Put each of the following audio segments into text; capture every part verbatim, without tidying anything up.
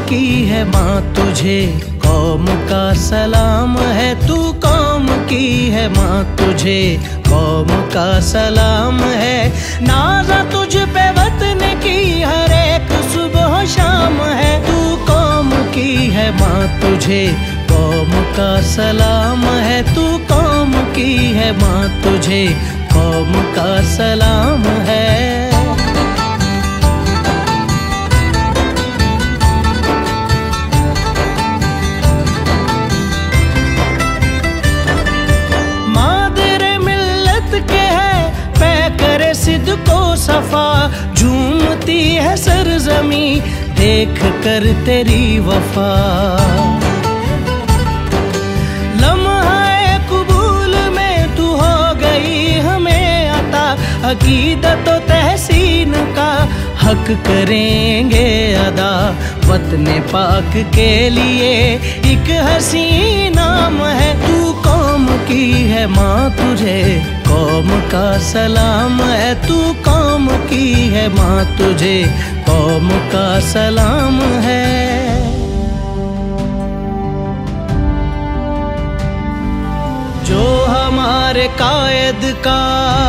की है माँ तुझे कौम का सलाम है, तू कौम की है माँ तुझे कौम का सलाम है। नाज़ा तुझ पे वतन की हर एक सुबह शाम है, तू कौम की है माँ तुझे कौम का सलाम है, तू कौम की है माँ तुझे कौम का सलाम है। सिद्ध को सफा झूमती है सरजमी देख कर तेरी वफा। लम्हा कबूल में तू हो गई हमें अता, अकीदत तहसीन का हक करेंगे अदा। वतन पाक के लिए एक हसी नाम है, तू कौम की है माँ तुझे कौम का सलाम है, तू कौम की है माँ तुझे कौम का सलाम है। जो हमारे कायद का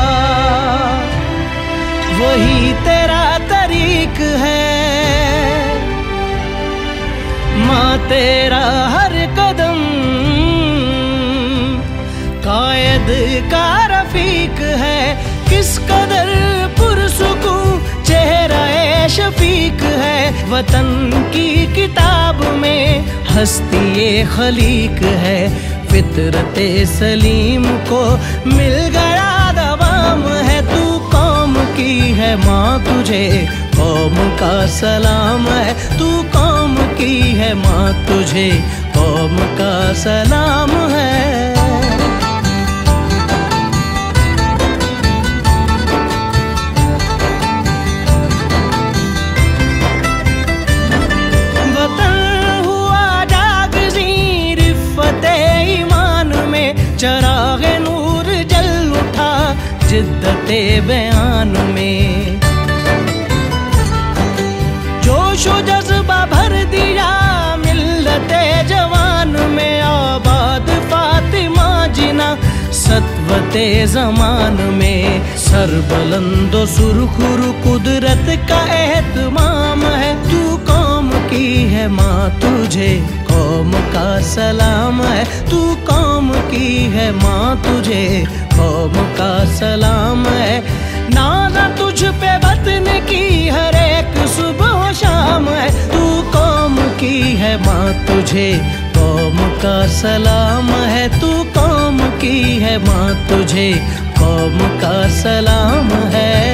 वही तेरा तरीक है, माँ तेरा हर कदम कायद का रफीक है। किस कदर पुरसुकून चेहरा ए शफीक है, वतन की किताब में हस्ती ए खलीक है। फितरते सलीम को मिल गया दवाम है, तू कौम की है माँ तुझे कौम का सलाम है, तू कौम की है माँ तुझे कौम का सलाम है। चराग़ नूर जल उठा जिद्दते बयान में, जोश व जज्बा भर दिया मिल्लते जवान में। आबाद फातिमा जिना सत्वते ज़मान में, सरबलंदो सुरखुर कुदरत का एहतमाम है, तू कौम की है माँ तुझे कौम का सलाम है, तू कौम की है माँ तुझे कौम का सलाम है। नाज़ा तुझ पे वतन की हर एक सुबह शाम है, तू कौम की है माँ तुझे कौम का सलाम है, तू कौम की है माँ तुझे कौम का सलाम है।